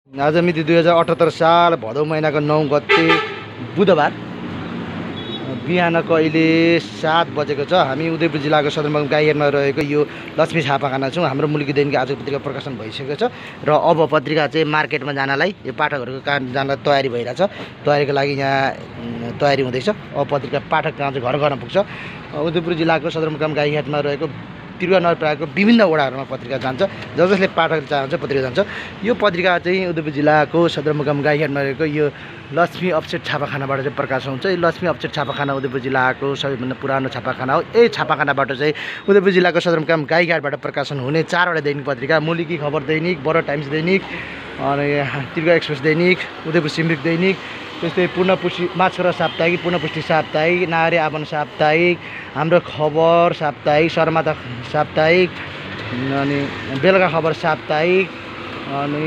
आज मिति 2078 साल भदौ महिनाको 9 गते बुधबार बिहानको अहिले 7 बजेको छ। हामी उदयपुर जिल्लाको सदरमुकाम गाईघाटमा रहेको यो लक्ष्मी छापाखाना छौँ। हाम्रो मुलुकी दैनिक आजको पत्रिका प्रकाशन भइसकेको छ र अब पत्रिका चाहिँ मार्केटमा जानलाई यो पाठकहरूको काम जानलाई तयारी भइरहेछ। तयारीको लागि यहाँ तयारी हुँदैछ। अब पत्रिका पाठक कहाँ चाहिँ घर घरमा पुग्छ। उदयपुर जिल्लाको सदरमुकाम गाईघाटमा रहेको त्रियुगा नगरपालिकाको विभिन्न वडाहरूमा पत्रिका जान्छ। जसले पाठक चाहन्छ पत्रिका जान्छ। यो पत्रिका चाहिँ उदयपुर जिल्लाको सदरमुकाम गाईघाटमा रहेको यो लक्ष्मी अफसेट छापाखानाबाट चाहिँ प्रकाशन हुन्छ। यो लक्ष्मी अफसेट छापाखाना उदयपुर जिल्लाको सबैभन्दा पुरानो छापाखाना हो। यही छापाखानाबाट चाहिँ उदयपुर जिल्लाको सदरमुकाम गाईघाटबाट प्रकाशन हुने 4वटा दैनिक पत्रिका मुलुकी खबर दैनिक, बडो टाइम्स दैनिक, अनि त्रियुगा एक्सप्रेस दैनिक, उदयपुर सिमरिक दैनिक, त्यस्तै पूर्णपुष्टि माछोरा साप्ताहिक, पूर्णपुष्टि साप्ताहिक, नागरी आवन साप्ताहिक, हाम्रो खबर साप्ताहिक, शर्माता साप्ताहिक, अनि बेलुका खबर साप्ताहिक, अनि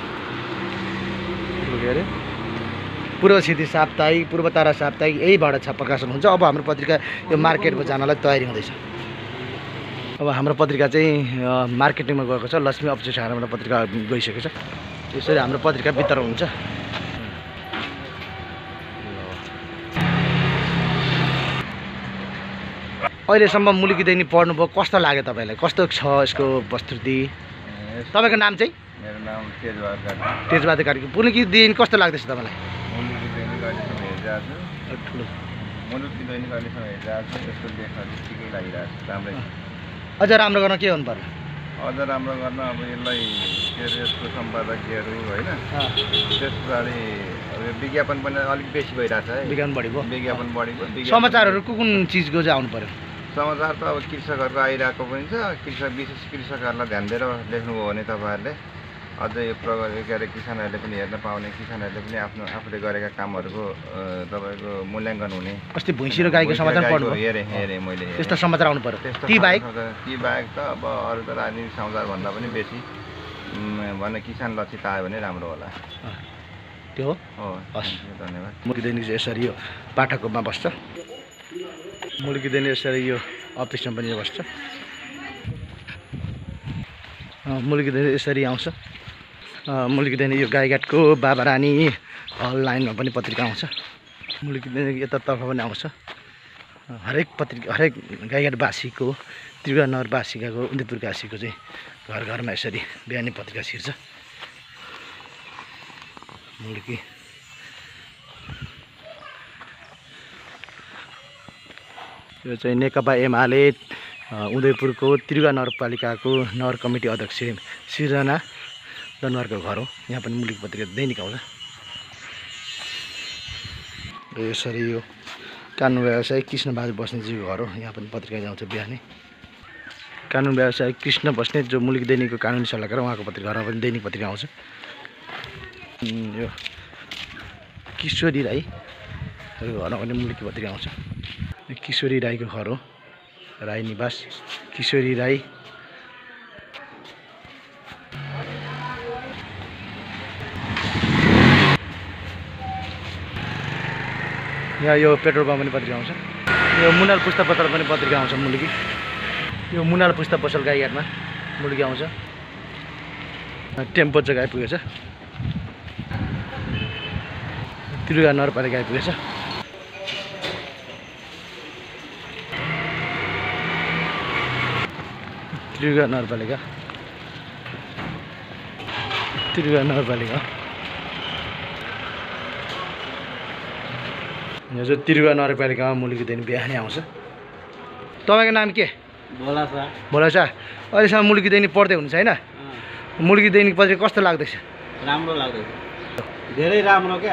के अरे पूर्व क्षिति साप्ताहिक, पूर्वतारा साप्ताहिक यहीबाट प्रकाशन हुन्छ। अब हाम्रो पत्रिका यो मार्केटमा जानलाई तयारी हुँदैछ। अब हाम्रो पत्रिका चाहिँ मार्केटिङमा गएको छ। लक्ष्मी अफसेट छापाखानाबाट पत्रिका गइसकेको छ। त्यसरी हाम्रो पत्रिका वितरण हुन्छ। अहिलेसम्म मुलुकी दैनिक पढ्नुभयो, कस्तो लाग्यो तपाईँलाई? कस्तो छ यसको प्रस्तुति? तपाईँको नाम चाहिँ? मेरो नाम तेजबहादुर कार्की। तेजबहादुर कार्की। मुलुकी दैनिक कस्तो लाग्दैछ तपाईँलाई? मुलुकी दैनिक अहिलेसम्म हेरिरहेको छु। मुलुकी दैनिक अहिलेसम्म हेरिरहेको छु। यसको लेखहरू ठिकै लागिरहेको छ, राम्रै छ। अझ राम्रो गर्न के गर्नुपर्छ? अझ राम्रो गर्न अब यसलाई के अरे यसको सम्पादकीयहरू होइन, त्यस पछाडि अब यो विज्ञापन पनि अलिक बेसी भइरहेछ है। विज्ञापन बढी भयो। विज्ञापन बढी भयो। समाचारहरू कुन चिजको चाहिँ आउनु पर्यो? समाचार त अब कृषकहरूको आइरहेको पनि छ। विशेष कृषकहरूलाई ध्यान दिएर लेख्नुभयो भने तपाईँहरूले अझै यो प्रगति के अरे किसानहरूले पनि हेर्न पाउने, किसानहरूले पनि आफूले गरेका कामहरूको तपाईँको मूल्याङ्कन हुने। अस्ति भैँसी र गाईको समाचार पढ्नु हेरेँ मैले। त्यस्तो समाचार आउनु पर्यो। ती बाहेक त अब अरू त राजनीतिक समाचार भन्दा पनि बेसी भने किसान लक्षित आयो भने राम्रो होला। त्यो हो। हस्, धन्यवाद। मुलुकी दैनिक यसरी यो पाठकमा बस्छ। मुलुकी दैनिक यसरी यो अफिसमा पनि बस्छ। मुलुकी दैनिक यसरी आउँछ। मुलुकी दैनिक यो गाईघाटको बाबा रानी अनलाइनमा पनि पत्रिका आउँछ। मुलुकी दैनिक यतातर्फ पनि आउँछ। हरेक पत्रिका हरेक गाईघाटवासीको, त्रियुगा नगरवासीको, उदयपुरवासीको चाहिँ घर घरमा यसरी बिहानी पत्रिका छिर्छ। मुलुकी यो चाहिँ नेकपा एमाले उदयपुरको त्रियुगा नगरपालिकाको नगर कमिटी अध्यक्ष सिर्जना दनवारको घर हो। यहाँ पनि मुलुकी पत्रिका दैनिक आउँछ। यसरी यो कानुन व्यवसायी कृष्ण बहादुर बस्नेतजीको घर हो। यहाँ पनि पत्रिका आउँछ बिहानै। कानुन व्यवसायी कृष्ण बस्नेत जो मुलुकी दैनिकको कानुनी सल्लाहकार, उहाँको पत्रिका घरमा पनि दैनिक पत्रिका आउँछ। यो किशोरी राईको घरमा पनि मुलुकी पत्रिका आउँछ। किशोरी राईको घर हो, राई निवास किशोरी राई। यहाँ यो पेट्रोल पम्प पनि पत्रिका आउँछ। यो मुनाल पुस्तक पसल पनि पत्रिका आउँछ मुलुकी। यो मुनाल पुस्तक पसल गाईघाटमा मुलुकी आउँछ। टेम्पो जग्गा आइपुगेछ। त्रियुगा नगरपालिका आइपुगेछ। त्रियुगा नगरपालिका, त्रियुगा नगरपालिका यो चाहिँ त्रियुगा नगरपालिकामा मुलुकी दैनिक बिहानै आउँछ। तपाईँको नाम के? भोला शाह। अहिलेसम्म मुलुकी दैनिक पढ्दै हुनुहुन्छ होइन? मुलुकी दैनिक पत्रिका कस्तो लाग्दैछ? राम्रो लाग्दैछ, धेरै राम्रो क्या।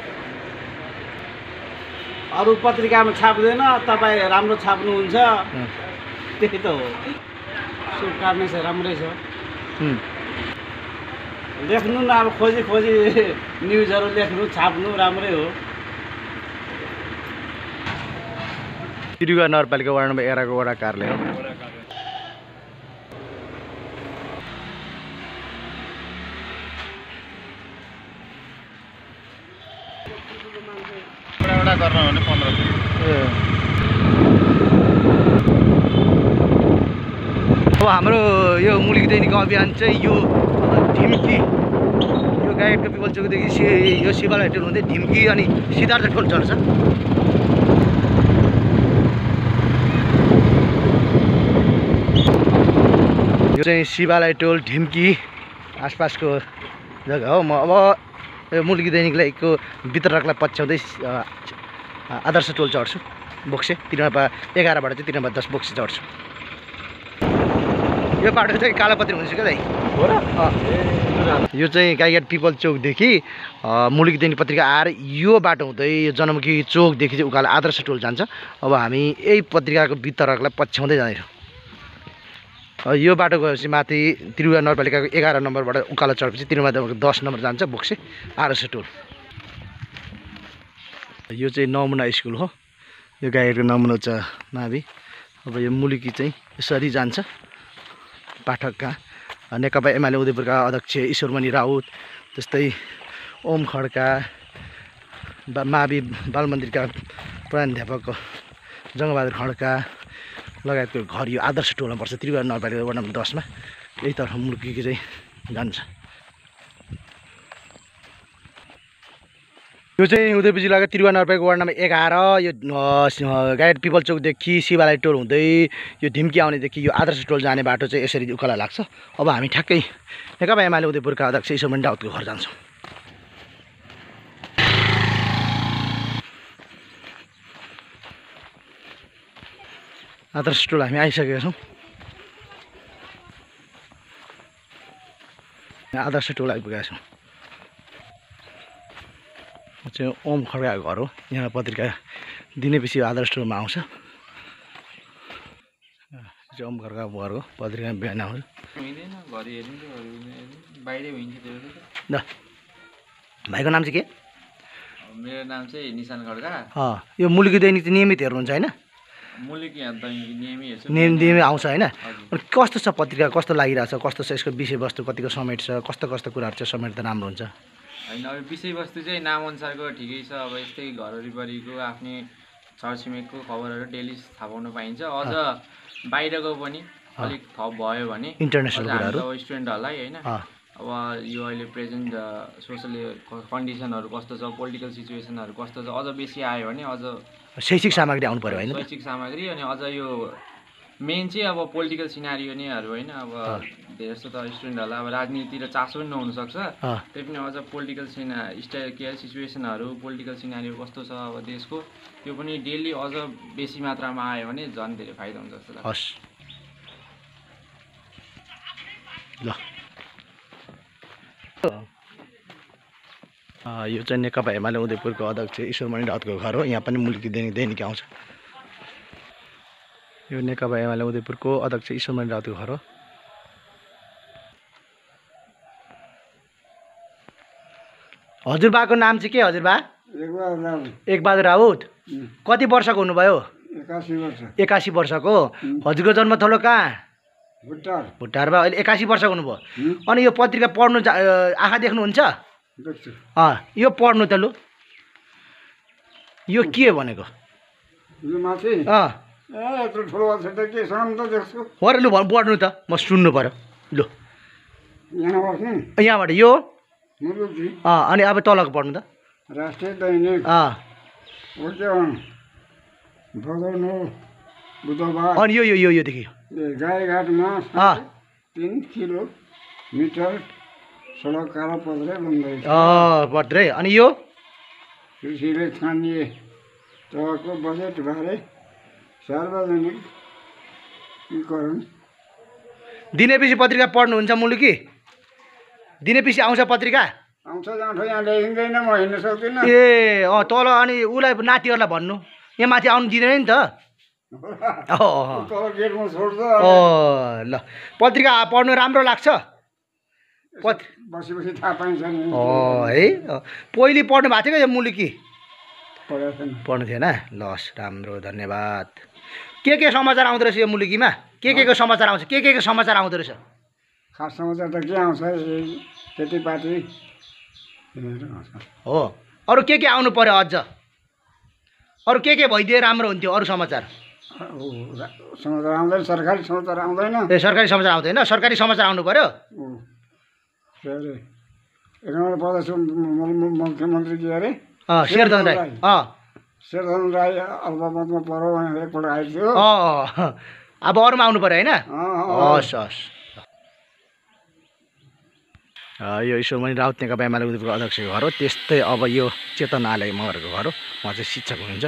अरू पत्रिकामा छाप्दैन, तपाईँ राम्रो छाप्नुहुन्छ, त्यही त हो। शुभकामना छ, राम्रै छ। लेख्नु न, अब खोजी खोजी न्युजहरू लेख्नु, छाप्नु राम्रै हो। त्रियुगा नगरपालिका वडा नम्बर 11 को वडा कार्यालय हो। वडा गर्न भने 1500। अब हाम्रो यो मुलुकी दैनिक अभियान चाहिँ यो ढिम्की यो गाइडको पिपल चोकदेखि यो शिवालय टोल हुँदै ढिम्की अनि सिद्धार्थ टोल चढ्छ। यो चाहिँ शिवालय टोल ढिम्की आसपासको जग्गा हो। म अब यो मुलुकी दैनिकको वितरकलाई पछ्याउँदै आदर्श टोल चढ्छु बोक्से 3/11बाट चाहिँ 3/10 बोक्से चढ्छु। यो बाटो चाहिँ कालोपत्री हुँदैछ क्या दाइ हो र? यो चाहिँ गाईघाट पिपल चोकदेखि मुलुकी दैनिक पत्रिका आएर यो बाटो हुँदै यो जनमुखी चोकदेखि चाहिँ उकालो आदर्श टोल जान्छ। अब हामी यही पत्रिकाको वितरकलाई पछ्याउँदै जाँदैछौँ। यो बाटो गएपछि माथि त्रिभुवन नगरपालिकाको 11 नम्बरबाट उकालो चढेपछि त्रिभुवन 10 नम्बर जान्छ बोक्से आदर्श टोल। यो चाहिँ नमुना स्कुल हो। यो गाईघाटको नमुना छ मावि। अब यो मुलुकी चाहिँ यसरी जान्छ पाठकका नेकपा एमाले उदयपुरका अध्यक्ष ईश्वरमणि राउत, जस्तै ओम खड्का, मावि बाल मन्दिरका प्रधानाध्यापक जङ्गबहादुर खड्का लगायतको घर यो आदर्श टोलमा पर्छ। त्रिभुवन नगरपालिका वार्ड नम्बर 10 मा यही तर्फ मुलुकी चाहिँ जान्छ। यो चाहिँ उदयपुर जिल्लाको त्रिभुवन नगरपालिका वार्ड नम्बर 11 यो गाईघाट पिपल चोकदेखि शिवालय टोल हुँदै यो ढिम्की आउनेदेखि यो आदर्श टोल जाने बाटो चाहिँ यसरी उकालो लाग्छ। अब हामी ठ्याक्कै नेकपा एमाले उदयपुरका अध्यक्ष ईश्वरमणि राउतको घर जान्छौँ। आदर्श टोल हामी आइसकेका छौँ। आदर्श टोल आइपुगेका छौँ। चाहिँ ओम खड्काको घर हो। यहाँ पत्रिका दिने पछि आदर्श टोलमा आउँछ। चाहिँ ओम खड्काको घर हो। पत्रिका बिहान आउँछ। ल भाइको नाम चाहिँ के? मेरो नाम चाहिँ निशान खड्का। यो मुलुकी दैनिक चाहिँ नियमित हेर्नुहुन्छ होइन? मुलुकी नियमित हेर्छु। नियमित आउँछ होइन? कस्तो छ पत्रिका, कस्तो लागिरहेछ, कस्तो छ यसको विषयवस्तु, कतिको समेट्छ, कस्तो कस्तो कुराहरू चाहिँ समेट्दा राम्रो हुन्छ? होइन अब विषयवस्तु चाहिँ नामअनुसारको ठिकै छ। अब यस्तै घर वरिपरिको आफ्नै छरछिमेकको खबरहरू डेली थाहा पाउन पाइन्छ। अझ बाहिरको पनि अलिक थप भयो भने इन्टरनेसनल कुराहरू अब स्टुडेन्टहरूलाई होइन अब यो अहिले प्रेजेन्ट सोसल कन्डिसनहरू कस्तो छ, पोलिटिकल सिचुएसनहरू कस्तो छ, अझ बेसी आयो भने अझ शैक्षिक सामग्री आउनु पर्यो होइन? शैक्षिक सामग्री अनि अझ यो मेन चाहिँ अब पोलिटिकल सिनारियो नैहरू होइन। अब धेरै जस्तो त स्टुडेन्टहरूलाई अब राजनीतितिर चासो पनि नहुनसक्छ। त्यही पनि अझ पोलिटिकल सिचुएसनहरू, पोलिटिकल सिनारियो कस्तो छ अब देशको, त्यो पनि डेली अझ बेसी मात्रामा आयो भने झन् धेरै फाइदा हुन्छ जस्तो लाग्छ। हस् ल यो चाहिँ नेकपा एमाले उदयपुरको अध्यक्ष ईश्वरमणि राउतको घर हो। यहाँ पनि मुलुकी दैनिक आउँछ। यो नेकपा एमाले उदयपुरको अध्यक्ष ईश्वरमणि राउतको घर हो। हजुरबाको नाम चाहिँ के? हजुरबा एकबहादुर राउत। कति वर्षको हुनुभयो? 81 वर्षको। हजुरको जन्मथलो कहाँ? भुटारमा। अहिले 81 वर्षको हुनुभयो। अनि यो पत्रिका पढ्नु आँखा देख्नुहुन्छ? यो पढ्नु त लु यो के भनेको? हो र लु पढ्नु त म सुन्नु पर्यो लु यहाँबाट यो अनि अब तलको पढ्नु त। राष्ट्रिय दैनिक बुधबार। अनि यो देखियो गाईघाटमा 3 किलोमिटर सडक कालोपत्रे बन्दैछ। पत्रे। अनि यो कृषिले छानिए तहको बजेटबारे सार्वजनिकीकरण। दिनेपछि पत्रिका पढ्नुहुन्छ मुलुकी? दिनेपछि आउँछ पत्रिका? आउँछ जान्छ यहाँ ल्याइँदैन, म हिँड्न सक्दिनँ। ए तल अनि उसलाई नातिहरूलाई भन्नु यहाँ माथि आउनु दिँदैन नि त। गेटमा छोड्छ। ल पत्रिका पढ्नु राम्रो लाग्छ? बसी थाहा पाइन्छ नि। है पहिले पढ्नु भएको थियो क्या यो मुलुकी? पढ्नु थिएन? ल हस् राम्रो धन्यवाद। के समाचार आउँदो रहेछ यो मुलुकीमा? के को समाचार आउँछ? के समाचार आउँदो रहेछ? खास समाचार त के आउँछ? खेतीपाती हो। अरू के आउनु पर्यो अझ? अरू के भइदिए राम्रो हुन्थ्यो? अरू समाचार आउँदैन? सरकारी समाचार आउँदैन? ए सरकारी समाचार आउँदैन? सरकारी समाचार आउनु पर्यो। एक नम्बर प्रदेश मुख्यमन्त्री के अरे शेरधन राई शेरधन राई अल्पमतमा परो एकपल्ट आएको थियो। अब अरूमा आउनु पऱ्यो होइन? हस् हस्। यो ईश्वरमणि राउत नेकपा एमाले उदयपुरको अध्यक्षको घर हो। त्यस्तै अब यो चेतन आले मगरको घर हो। उहाँ चाहिँ शिक्षक हुनुहुन्छ।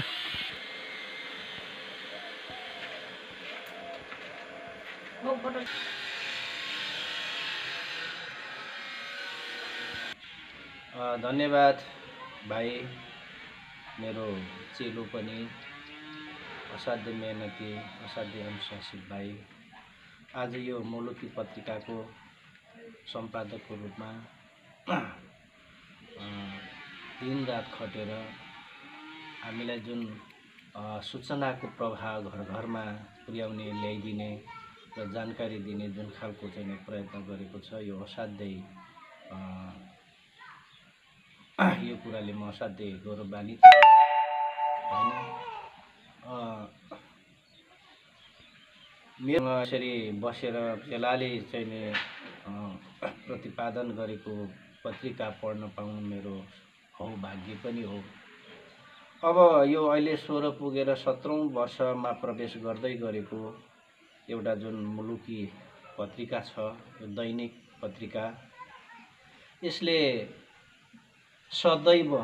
धन्यवाद भाइ, मेरो चेलो पनि असाध्य मेहनती असाध्य अनुशासित भाइ। आज यो मुलुकी पत्रिकाको सम्पादकको रूपमा दिनरात खटेर हामीलाई जुन सूचनाको प्रवाह घर घरमा पुर्याउने ल्याइदिने र जानकारी दिने जुन खालको चाहिँ प्रयत्न गरेको छ, यो असाध्यै यो कुराले म असाध्यै गौरवान्वित होइन। मेरो यसरी बसेर बेलाले चाहिँ प्रतिपादन गरेको पत्रिका पढ्न पाउनु मेरो सौभाग्य पनि हो। अब यो अहिले 16 पुगेर 17औं वर्षमा प्रवेश गर्दै गरेको एउटा जुन मुलुकी पत्रिका छ, यो दैनिक पत्रिका, यसले सदैव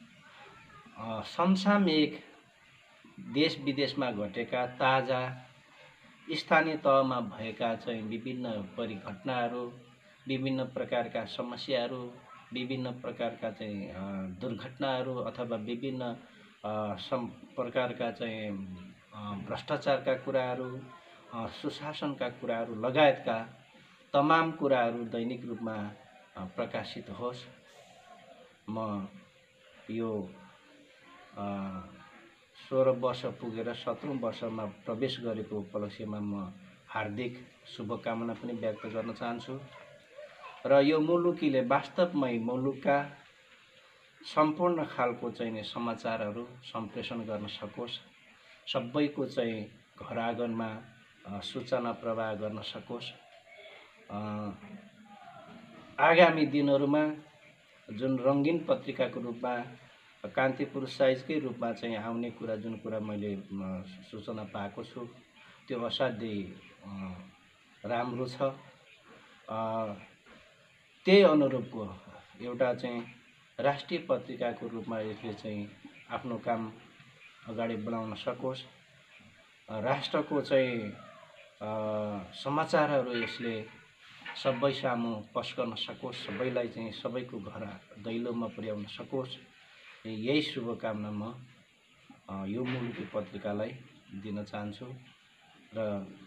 समसामयिक देश विदेशमा घटेका ताजा स्थानीय तहमा भएका चाहिँ विभिन्न परिघटनाहरू, विभिन्न प्रकारका समस्याहरू, विभिन्न प्रकारका चाहिँ दुर्घटनाहरू अथवा विभिन्न प्रकारका चाहिँ भ्रष्टाचारका कुराहरू, सुशासनका कुराहरू लगायतका तमाम कुराहरू दैनिक रूपमा प्रकाशित होस्। म यो 16 वर्ष पुगेर 17औं वर्षमा प्रवेश गरेको उपलक्ष्यमा म हार्दिक शुभकामना पनि व्यक्त गर्न चाहन्छु। र यो मुलुकीले वास्तवमै मुलुकका सम्पूर्ण खालको चाहिँ समाचारहरू सम्प्रेषण गर्न सकोस्, सबैको चाहिँ घर आँगनमा सूचना प्रवाह गर्न सकोस्। आगामी दिनहरूमा जुन रङ्गीन पत्रिकाको रूपमा कान्तिपुर साइजकै रूपमा चाहिँ आउने कुरा, जुन कुरा मैले सूचना पाएको छु, त्यो असाध्यै राम्रो छ। त्यही अनुरूपको एउटा चाहिँ राष्ट्रिय पत्रिकाको रूपमा यसले चाहिँ आफ्नो काम अगाडि बढाउन सकोस्। राष्ट्रको चाहिँ समाचारहरू यसले सबै सामु पस्कन सकोस्, सबैलाई चाहिँ सबैको घर दैलोमा पुर्याउन सकोस्। यही शुभकामना म यो मुलुकी पत्रिकालाई दिन चाहन्छु। र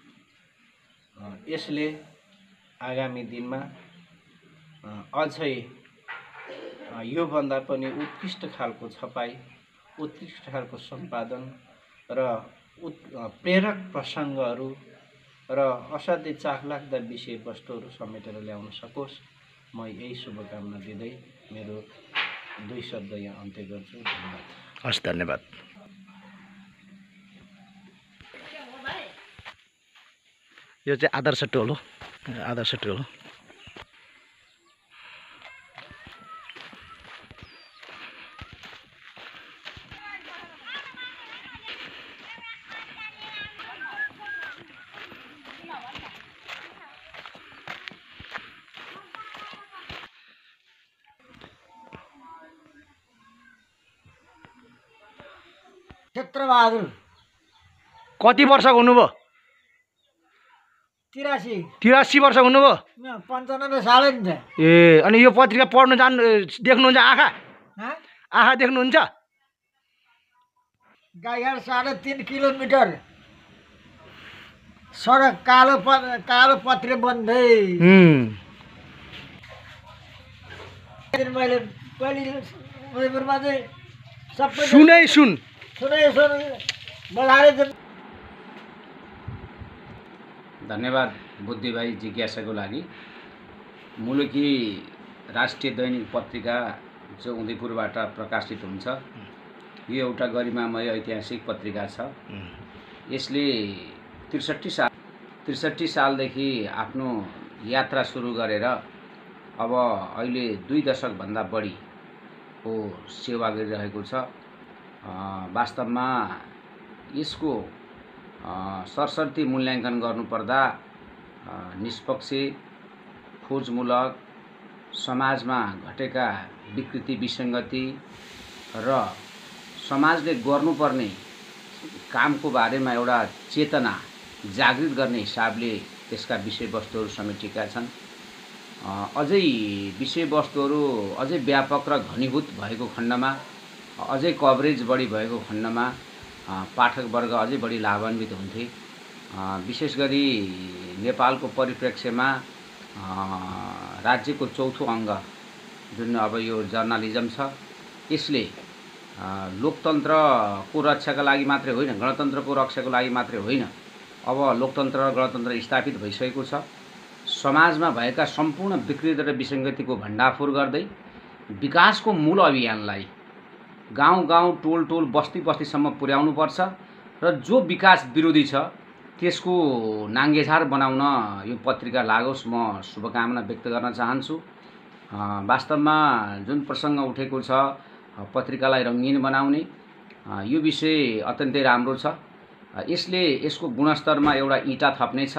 यसले आगामी दिनमा अझै योभन्दा पनि उत्कृष्ट खालको छपाई, उत्कृष्ट खालको सम्पादन र प्रेरक प्रसङ्गहरू र असाध्यै चाखलाग्दा विषयवस्तुहरू समेटेर ल्याउन सकोस्। म यही शुभकामना दिँदै मेरो 2 शब्द यहाँ अन्त्य गर्छु। धन्यवाद। हस्, धन्यवाद। यो चाहिँ आदर्श टोल हो। आदर्श टोल हो। क्षेत्रबहादुर कति वर्षको हुनुभयो? 83 वर्ष हुनुभयो? 95 सालै नि छ। ए, अनि यो पत्रिका पढ्नु देख्नुहुन्छ? आँखा देख्नुहुन्छ? गाईघाट 3.5 किलोमिटर सडक कालो पत्रे बन्दै मैले पहिले उदयपुरमा चाहिँ सबै सुन बोलाएर। धन्यवाद बुद्धि भाइ जिज्ञासाको लागि। मुलुकी राष्ट्रिय दैनिक पत्रिका जो उदयपुरबाट प्रकाशित हुन्छ, यो एउटा गरिमामय ऐतिहासिक पत्रिका छ। यसले 63 सालदेखि आफ्नो यात्रा सुरु गरेर अब अहिले 2 दशकभन्दा बढीको सेवा गरिरहेको छ। वास्तवमा यसको सरसर्ती मूल्याङ्कन गर्नुपर्दा निष्पक्ष, खोजमूलक, समाजमा घटेका विकृति विसङ्गति र समाजले गर्नुपर्ने कामको बारेमा एउटा चेतना जागृत गर्ने हिसाबले त्यसका विषयवस्तुहरू समेटिएका छन्। अझै विषयवस्तुहरू अझै व्यापक र घनीभूत भएको खण्डमा, अझै कभरेज बढी भएको खण्डमा पाठकवर्ग अझै बढी लाभान्वित हुन्थे। विशेष गरी नेपालको परिप्रेक्ष्यमा राज्यको चौथो अङ्ग जुन अब यो जर्नलिजम छ, यसले लोकतन्त्रको रक्षाका लागि मात्रै होइन, गणतन्त्रको रक्षाको लागि मात्रै होइन, अब लोकतन्त्र र गणतन्त्र स्थापित भइसकेको छ। समाजमा भएका सम्पूर्ण विकृति र विसङ्गतिको भण्डाफोर गर्दै विकासको मूल अभियानलाई गाउँ गाउँ, टोल टोल, बस्ती बस्तीसम्म पुर्याउनुपर्छ र जो विकास विरोधी छ त्यसको नाङ्गेझार बनाउन यो पत्रिका लागोस्, म शुभकामना व्यक्त गर्न चाहन्छु। वास्तवमा जुन प्रसङ्ग उठेको छ पत्रिकालाई रङ्गीन बनाउने, यो विषय अत्यन्तै राम्रो छ। यसले यसको गुणस्तरमा एउटा इँटा थप्नेछ।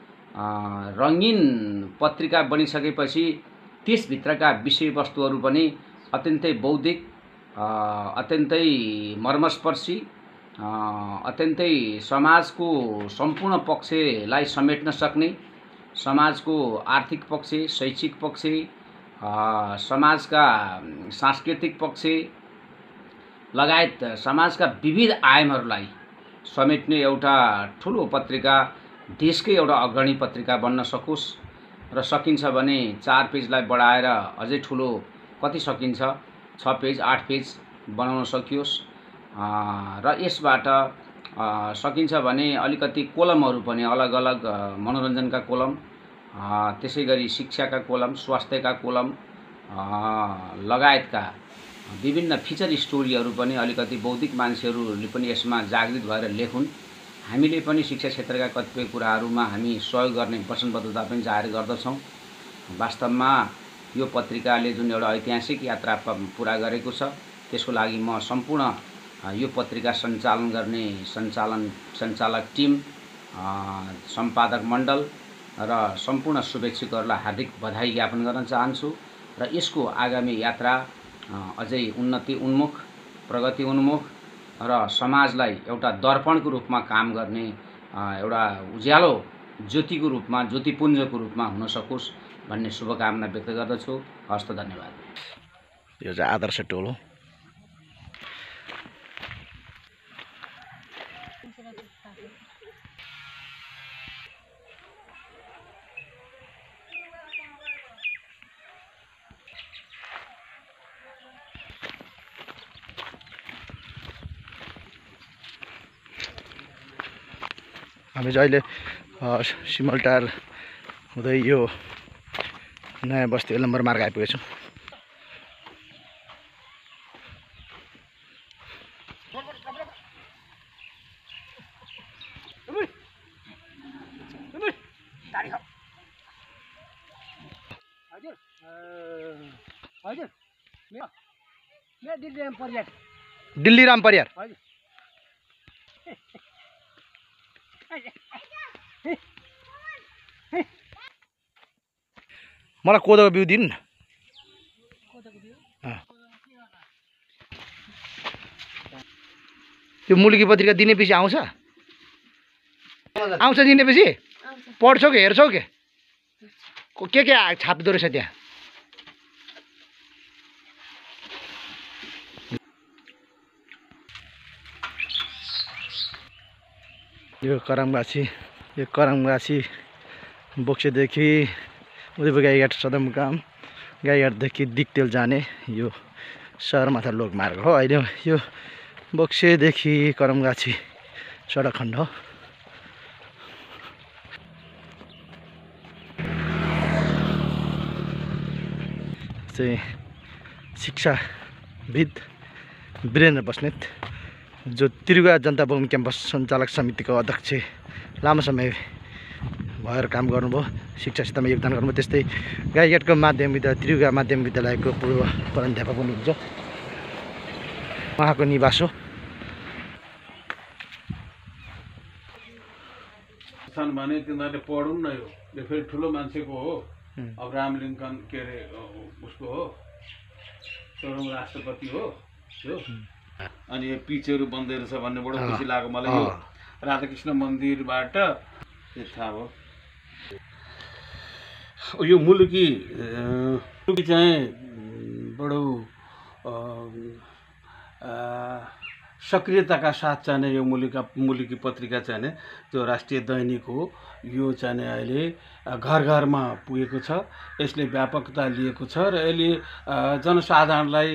रङ्गीन पत्रिका बनिसकेपछि त्यसभित्रका विषयवस्तुहरू पनि अत्यन्तै बौद्धिक, अत्यन्तै मर्मस्पर्शी, अत्यन्तै समाजको सम्पूर्ण पक्षलाई समेट्न सक्ने, समाजको आर्थिक पक्ष, शैक्षिक पक्ष, समाजका सांस्कृतिक पक्ष लगायत समाजका विविध आयामहरूलाई समेट्ने एउटा ठुलो पत्रिका, देशकै एउटा अग्रणी पत्रिका बन्न सकोस् र सकिन्छ भने 4 पेजलाई बढाएर अझै ठुलो कति सकिन्छ 6 पेज 8 पेज बनाउन सकियोस् र यसबाट सकिन्छ भने अलिकति कोलमहरू पनि अलग अलग मनोरञ्जनका कोलम, त्यसै गरी शिक्षाका कोलम, स्वास्थ्यका कोलम लगायतका विभिन्न फिचर स्टोरीहरू पनि अलिकति बौद्धिक मान्छेहरूले पनि यसमा जागृत भएर लेखुन्। हामीले पनि शिक्षा क्षेत्रका कतिपय कुराहरूमा हामी सहयोग गर्ने वचनबद्धता पनि जाहेर गर्दछौँ। वास्तवमा यो पत्रिकाले जुन एउटा ऐतिहासिक यात्रा पुरा गरेको छ त्यसको लागि म सम्पूर्ण यो पत्रिका सञ्चालन गर्ने सञ्चालक टिम, सम्पादक मण्डल र सम्पूर्ण शुभेच्छुकहरूलाई हार्दिक बधाई ज्ञापन गर्न चाहन्छु र यसको आगामी यात्रा अझै उन्नति उन्मुख, प्रगति उन्मुख र समाजलाई एउटा दर्पणको रूपमा काम गर्ने एउटा उज्यालो ज्योतिको रूपमा, ज्योतिपुञ्जको रूपमा हुन सकोस् भन्ने शुभकामना व्यक्त गर्दछु। हस्त धन्यवाद। यो चाहिँ आदर्श टोल हो। हामी चाहिँ अहिले सिमलटार हुँदै यो नयाँ बस्ती 1 नम्बर मार्ग आइपुगेछौँ। दिल्ली राम परियार। मलाई कोदोको बिउ दिनु न। त्यो मुलुकी पत्रिका दिनेपछि आउँछ दिनेपछि पढ्छौ कि हेर्छौ के छाप्दो रहेछ त्यहाँ? यो करमगाछी बोक्सेदेखि उदयपुर गाईघाट सदरमुकाम, गाईघाटदेखि दिक्तेल जाने यो सहरमाथा लोकमार्ग हो। अहिले यो बोक्सेदेखि करमगाछी सडक खण्ड हो। चाहिँ शिक्षाविद वीरेन्द्र बस्नेत जो त्रिपुरा जनता भवन क्याम्पस सञ्चालक समितिको अध्यक्ष लामो समय भएर काम गर्नुभयो, शिक्षा क्षेत्रमा योगदान गर्नुभयो। त्यस्तै गाईघाटको माध्यमिक विद्यालय त्रियुगा माध्यमिक विद्यालयको पूर्व प्रधानाध्यापक हुनुहुन्छ, उहाँको निवास हो। भने तिनीहरूले पढौँ न, यो फेरि ठुलो मान्छेको हो, अब्राहम लिङ्कन के अरे उसको हो, 14औं राष्ट्रपति हो त्यो। अनि यो पिचहरू बन्दै रहेछ भन्ने बडो खुसी लाग्यो मलाई। यो राधाकृष्ण मन्दिरबाट थाहा भयो। यो मुलुकी चाहिँ बडो सक्रियताका साथ चाहिँ यो मुलुकी पत्रिका चाहिँ त्यो राष्ट्रिय दैनिक हो। यो चाहिँ अहिले घर घरमा पुगेको छ, यसले व्यापकता लिएको छ र यसले जनसाधारणलाई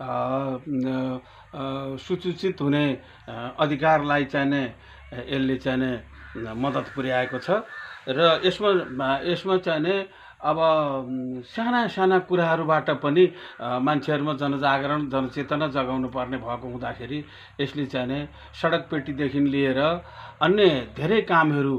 सूचित हुने अधिकारलाई चाहिँ यसले चाहिँ मद्दत पुर्याएको छ। र यसमा चाहिँ अब साना साना कुराहरूबाट पनि मान्छेहरूमा जनजागरण जनचेतना जगाउनु पर्ने भएको हुँदाखेरि यसले चाहिँ सडक पेटीदेखि लिएर अन्य धेरै कामहरू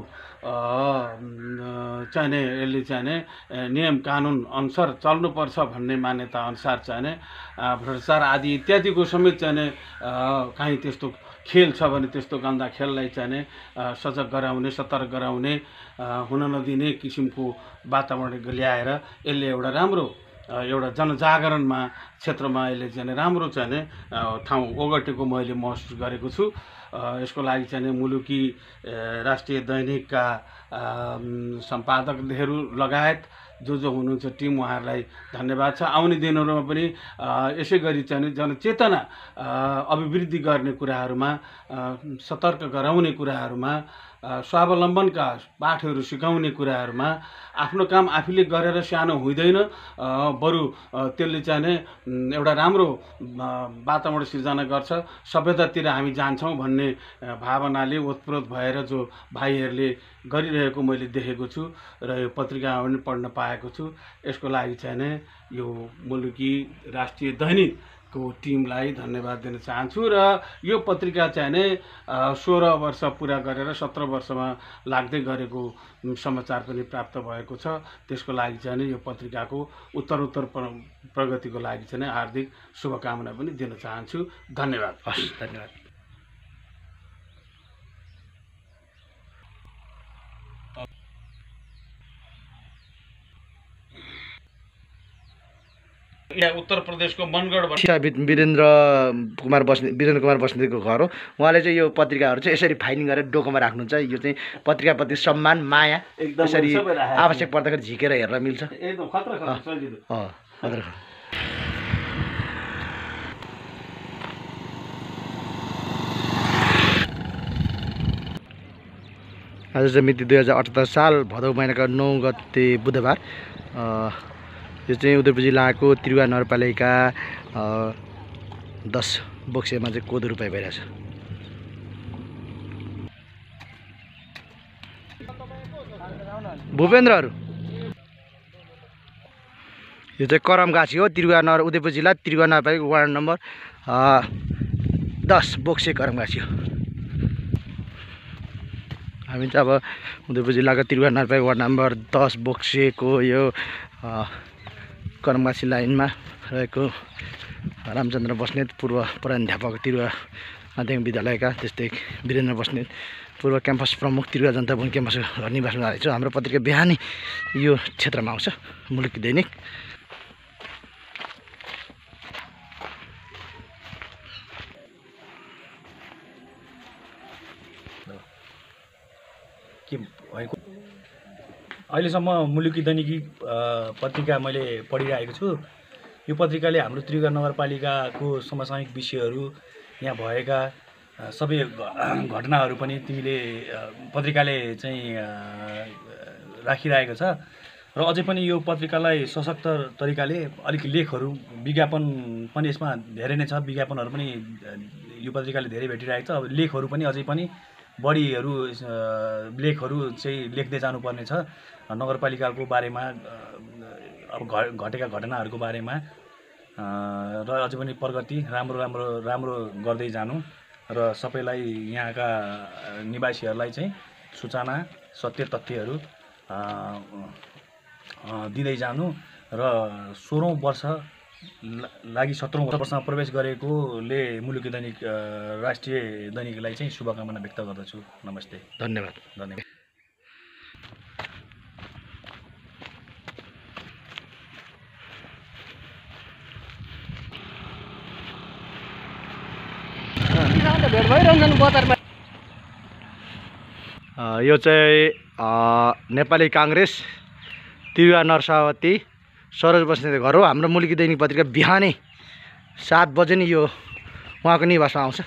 चाहिँ यसले चाहिँ नियम कानुन अनुसार चल्नुपर्छ भन्ने मान्यता अनुसार चाहिँ भ्रष्टाचार आदि इत्यादिको समेत चाहिँ काहीँ त्यस्तो खेल छ भने त्यस्तो गन्दा खेललाई चाहिँ सजग गराउने, सतर्क गराउने, हुन नदिने किसिमको वातावरण ल्याएर यसले एउटा राम्रो एउटा जनजागरणमा क्षेत्रमा यसले चाहिँ राम्रो चाहिँ ठाउँ ओगटेको मैले महसुस गरेको छु। यसको लागि चाहिँ मुलुकी राष्ट्रिय दैनिकका सम्पादकहरू लगायत जो हुनुहुन्छ टिम, उहाँहरूलाई धन्यवाद छ। आउने दिनहरूमा पनि यसै गरी चाहिँ जनचेतना अभिवृद्धि गर्ने कुराहरूमा, सतर्क गराउने कुराहरूमा, स्वावलम्बनका पाठहरू सिकाउने कुराहरूमा आफ्नो काम आफूले गरेर सानो हुँदैन, बरु त्यसले चाहिँ एउटा राम्रो वातावरण सिर्जना गर्छ, सभ्यतातिर हामी जान्छौँ भन्ने भावनाले ओतप्रोत भएर जो भाइहरूले गरिरहेको मैले देखेको छु र यो पत्रिकामा पनि पढ्न पाएको छु। यसको लागि चाहिँ यो मुलुकी राष्ट्रिय दैनिकको टिमलाई धन्यवाद दिन चाहन्छु। र यो पत्रिका चाहिँ 16 वर्ष पुरा गरेर 17 वर्षमा लाग्दै गरेको समाचार पनि प्राप्त भएको छ। त्यसको लागि चाहिँ यो पत्रिकाको उत्तरोत्तर प्रगतिको लागि चाहिँ हार्दिक शुभकामना पनि दिन चाहन्छु। धन्यवाद। धन्यवाद। यहाँ उत्तर प्रदेशको मनगढ वीरेन्द्र कुमार बस्नेतको घर हो। उहाँले चाहिँ यो पत्रिकाहरू चाहिँ यसरी फाइलिङ गरेर डोकोमा राख्नुहुन्छ। यो चाहिँ पत्रिकाप्रति सम्मान, माया, यसरी आवश्यक पर्दाखेरि झिकेर हेर्न मिल्छ। एकदम खतरा सजिलो। आज चाहिँ मिति 2078 साल भदौ महिनाको 9 गते बुधबार। यो चाहिँ उदयपुर जिल्लाको त्रियुगा नगरपालिका 10 बोक्सेमा चाहिँ कोदो रोपाइ भइरहेछ। भूपेन्द्रहरू, यो चाहिँ करमगाछी हो, त्रियुगा नगर, उदयपुर जिल्ला त्रियुगा नगरपालिका वार्ड नम्बर 10 बोक्से करमगाछी हो। हामी चाहिँ अब उदयपुर जिल्लाको त्रियुगा नगरपालिका वार्ड नम्बर 10 बोक्सेको यो करमगाछी लाइनमा रहेको रामचन्द्र बस्नेत पूर्व प्रधानाध्यापक त्रियुगा माध्यमिक विद्यालयका, त्यस्तै वीरेन्द्र बस्नेत पूर्व क्याम्पस प्रमुख त्रियुगा जनता भवन क्याम्पस निवासमा आएको छ। हाम्रो पत्रिका बिहानै यो क्षेत्रमा आउँछ, मुलुकी दैनिक। अहिलेसम्म मुलुकी दैनिकी पत्रिका मैले पढिरहेको छु। यो पत्रिकाले हाम्रो त्रियुगा नगरपालिकाको समसामयिक विषयहरू, यहाँ भएका सबै घटनाहरू पनि तिमीले पत्रिकाले चाहिँ राखिरहेको छ। र अझै पनि यो पत्रिकालाई सशक्त तरिकाले अलिक लेखहरू, विज्ञापन पनि यसमा धेरै नै छ। विज्ञापनहरू पनि यो पत्रिकाले धेरै भेटिरहेको छ। अब लेखहरू पनि अझै पनि बढीहरू लेखहरू चाहिँ लेख्दै जानुपर्ने छ नगरपालिकाको बारेमा, अब घटेका घटनाहरूको बारेमा, र अझै पनि प्रगति राम्रो गर्दै जानु र सबैलाई, यहाँका निवासीहरूलाई चाहिँ सूचना, सत्य तथ्यहरू दिँदै जानु र 16औं वर्ष लागि 17औं वर्षमा प्रवेश गरेकोले मुलुकी दैनिक राष्ट्रिय दैनिकलाई चाहिँ शुभकामना व्यक्त गर्दछु। नमस्ते, धन्यवाद। धन्यवाद। यो चाहिँ नेपाली काङ्ग्रेस त्रियुगा नरसावती सरोज बस्नेत घर हो। हाम्रो मुलुकी दैनिक पत्रिका बिहानै 7 बजे नि यो उहाँको निवासमा आउँछ।